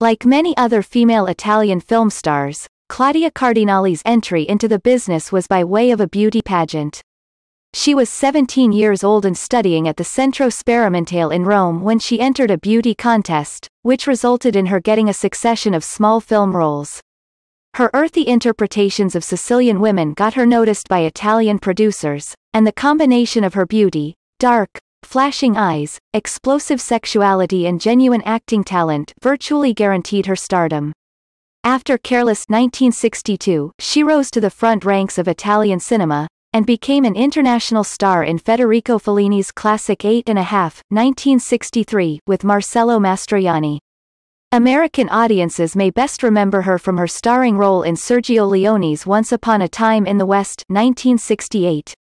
Like many other female Italian film stars, Claudia Cardinali's entry into the business was by way of a beauty pageant. She was 17 years old and studying at the Centro Sperimentale in Rome when she entered a beauty contest, which resulted in her getting a succession of small film roles. Her earthy interpretations of Sicilian women got her noticed by Italian producers, and the combination of her beauty, dark, flashing eyes, explosive sexuality and genuine acting talent virtually guaranteed her stardom. After Careless 1962, she rose to the front ranks of Italian cinema, and became an international star in Federico Fellini's classic 8½, 1963, with Marcello Mastroianni. American audiences may best remember her from her starring role in Sergio Leone's Once Upon a Time in the West 1968,